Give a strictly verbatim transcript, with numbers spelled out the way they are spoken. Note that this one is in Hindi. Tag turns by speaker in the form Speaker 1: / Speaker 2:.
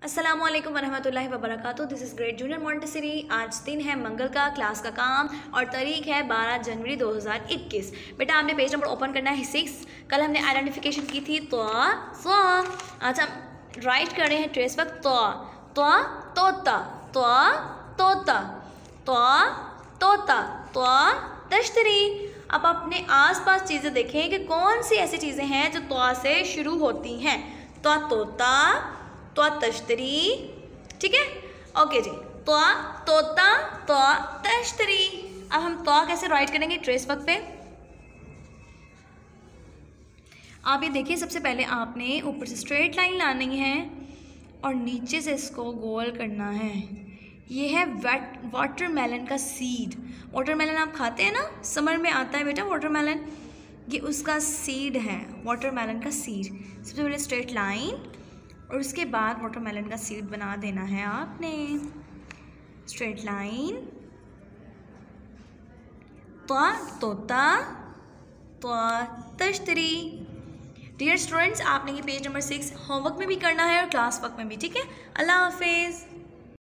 Speaker 1: अस्सलामुअलैकुम वरहमतुल्लाहि वबरकातुहू। This is great junior Montessori. आज दिन है मंगल का, क्लास का काम और तारीख है बारह जनवरी दो हज़ार इक्कीस। बेटा आपने पेज नंबर ओपन करना है सिक्स। कल हमने आइडेंटिफिकेशन की थी तो सो। आज हम राइट कर रहे हैं ट्रेस वक्त तो तो तोता तो तोता तो तोता तो तश्तरी। अब अपने आसपास चीज़ें देखें कि कौन सी ऐसी चीज़ें हैं जो तो से शुरू होती हैं। तो तोता तो तश्तरी, ठीक है, ओके जी। तो तोता तो तश्तरी। अब हम तो कैसे राइट करेंगे ट्रेस वर्क पे। आप ये देखिए, सबसे पहले आपने ऊपर से स्ट्रेट लाइन लानी है और नीचे से इसको गोल करना है। ये है वेट वाटरमेलन का सीड। वाटरमेलन आप खाते हैं ना, समर में आता है बेटा वाटरमेलन, ये उसका सीड है, वाटरमेलन का सीड। सबसे पहले स्ट्रेट लाइन और उसके बाद वाटरमेलन का सीड बना देना है आपने। स्ट्रेट लाइन तो तोता तो तश्तरी। डियर स्टूडेंट्स, आपने ये पेज नंबर सिक्स होमवर्क में भी करना है और क्लास वर्क में भी, ठीक है। अल्लाह हाफिज़।